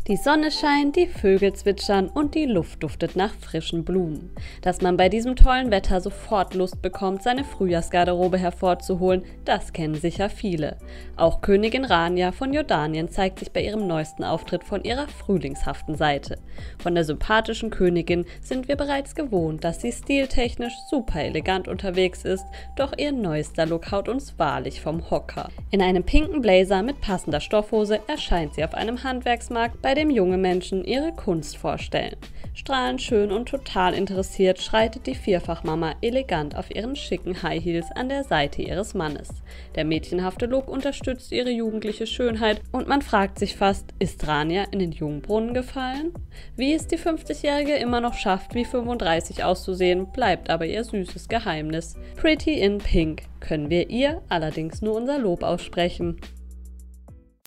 Die Sonne scheint, die Vögel zwitschern und die Luft duftet nach frischen Blumen. Dass man bei diesem tollen Wetter sofort Lust bekommt, seine Frühjahrsgarderobe hervorzuholen, das kennen sicher viele. Auch Königin Rania von Jordanien zeigt sich bei ihrem neuesten Auftritt von ihrer frühlingshaften Seite. Von der sympathischen Königin sind wir bereits gewohnt, dass sie stiltechnisch super elegant unterwegs ist, doch ihr neuester Look haut uns wahrlich vom Hocker. In einem pinken Blazer mit passender Stoffhose erscheint sie auf einem Handwerksmarkt, bei dem junge Menschen ihre Kunst vorstellen. Strahlend schön und total interessiert schreitet die Vierfachmama elegant auf ihren schicken High Heels an der Seite ihres Mannes. Der mädchenhafte Look unterstützt ihre jugendliche Schönheit und man fragt sich fast, ist Rania in den Jungbrunnen gefallen? Wie es die 50-Jährige immer noch schafft, wie 35 auszusehen, bleibt aber ihr süßes Geheimnis. Pretty in Pink können wir ihr allerdings nur unser Lob aussprechen.